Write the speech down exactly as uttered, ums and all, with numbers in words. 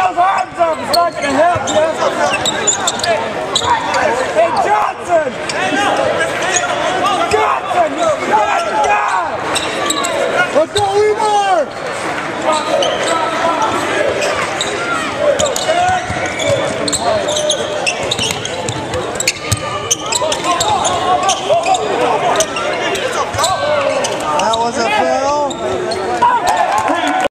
those arms up. It's not going to help you. Hey, John.